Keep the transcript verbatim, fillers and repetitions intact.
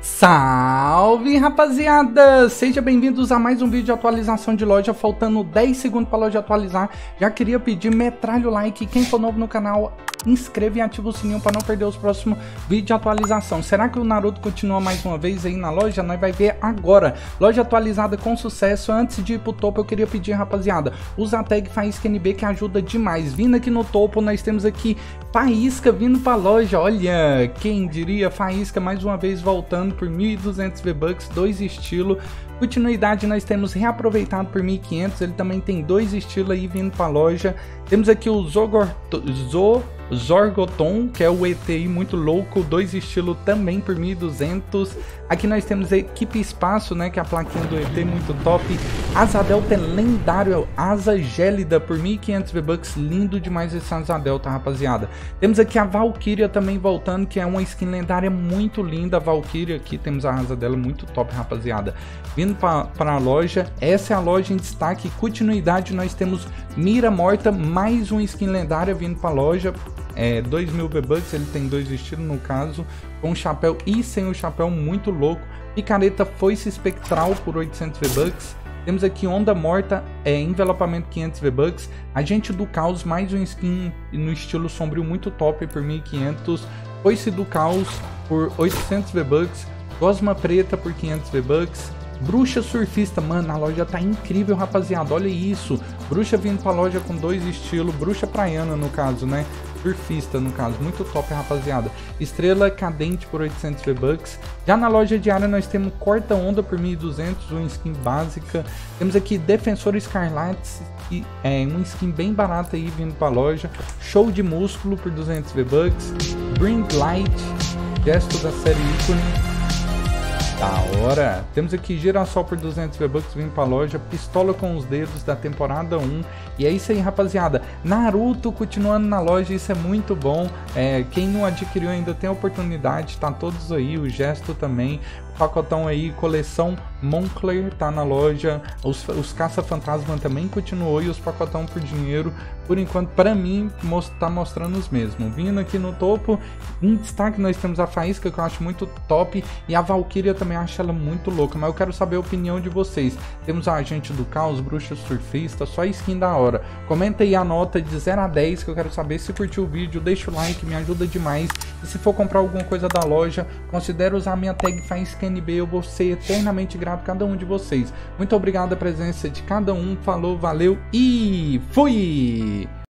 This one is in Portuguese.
Salve, rapaziada! Sejam bem-vindos a mais um vídeo de atualização de loja, faltando dez segundos para a loja atualizar. Já queria pedir, metralha o like, quem for novo no canal, inscreva e ativa o sininho para não perder os próximos vídeos de atualização. Será que o Naruto continua mais uma vez aí na loja? Nós vai ver agora. Loja atualizada com sucesso. Antes de ir pro topo, eu queria pedir, rapaziada, usa a tag Faísca N B que ajuda demais. Vindo aqui no topo, nós temos aqui Faísca vindo pra loja. Olha, quem diria, Faísca mais uma vez voltando por mil e duzentos V-Bucks, dois estilos. Continuidade nós temos reaproveitado por mil e quinhentos, ele também tem dois estilos aí vindo pra loja. Temos aqui o Zogorto, Zo, Zorgoton, que é o E T I muito louco, dois estilos também por mil e duzentos. Aqui nós temos a equipe espaço, né, que é a plaquinha do E T muito top. Asa Delta lendário, Asa Gélida por mil e quinhentos V-Bucks, lindo demais esse Asa Delta, rapaziada. Temos aqui a Valkyria também voltando, que é uma skin lendária muito linda. A Valkyria aqui, temos a asa dela muito top, rapaziada. Vindo para a loja, essa é a loja em destaque. Continuidade, nós temos Mira Morta, mais uma skin lendária vindo para a loja. É, dois mil V-Bucks, ele tem dois estilos no caso, com chapéu e sem o chapéu, muito louco. Picareta Foice Espectral por oitocentos V-Bucks. Temos aqui Onda Morta, é, envelopamento quinhentos V-Bucks. Agente do Caos, mais um skin no estilo sombrio muito top por mil e quinhentos. Foice do Caos por oitocentos V-Bucks. Gosma Preta por quinhentos V-Bucks. Bruxa Surfista, mano, a loja tá incrível, rapaziada, olha isso. Bruxa vindo pra loja com dois estilos, Bruxa Praiana no caso, né, Surfista no caso, muito top, rapaziada. Estrela Cadente por oitocentos V-Bucks. Já na loja diária nós temos Corta Onda por mil e duzentos, uma skin básica. Temos aqui Defensor Escarlate, e é uma skin bem barata aí vindo pra loja. Show de Músculo por duzentos V-Bucks. Bring Light, gesto da série ícone. Da hora! Temos aqui Girassol por duzentos V-Bucks vindo pra loja, Pistola com os Dedos da temporada um. E é isso aí, rapaziada. Naruto continuando na loja, isso é muito bom. É, quem não adquiriu ainda tem a oportunidade, tá todos aí, o Gesto também. O pacotão aí, coleção Moncler tá na loja. Os, os Caça-Fantasma também continuou e os pacotão por dinheiro, por enquanto, pra mim, most, tá mostrando os mesmos. Vindo aqui no topo, em destaque nós temos a Faísca, que eu acho muito top, e a Valkyria também acho ela muito louca, mas eu quero saber a opinião de vocês. Temos a Agente do Caos, Bruxa Surfista, só skin da hora. Comenta aí a nota de zero a dez que eu quero saber. Se curtiu o vídeo, deixa o like, me ajuda demais. E se for comprar alguma coisa da loja, considere usar a minha tag Faísca N B, eu vou ser eternamente grato a cada um de vocês. Muito obrigado a presença de cada um, falou, valeu e fui!